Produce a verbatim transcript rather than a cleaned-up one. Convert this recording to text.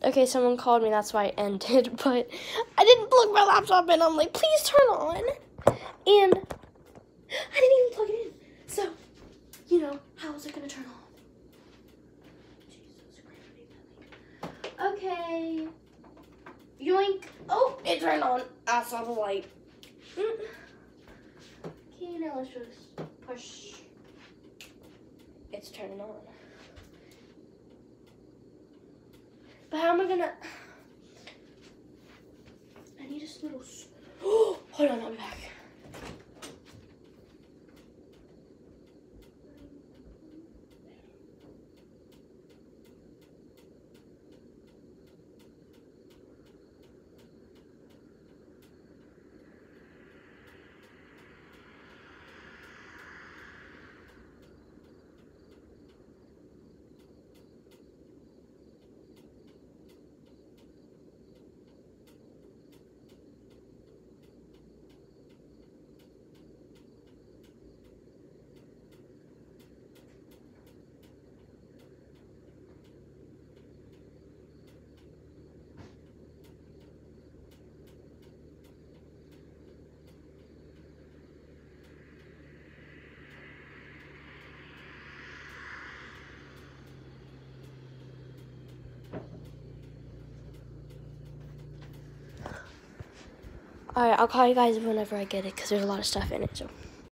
Okay, someone called me, that's why I ended, but I didn't plug my laptop in. I'm like, please turn on. And I didn't even plug it in. So, you know, how is it gonna turn on? Jesus Christ. Okay. Yoink. Oh, it turned on. I saw the light. Mm. Okay, now let's just push. It's turning on. But how am I gonna? I need a little. Oh, hold on, I'll be back. Alright, I'll call you guys whenever I get it because there's a lot of stuff in it. So.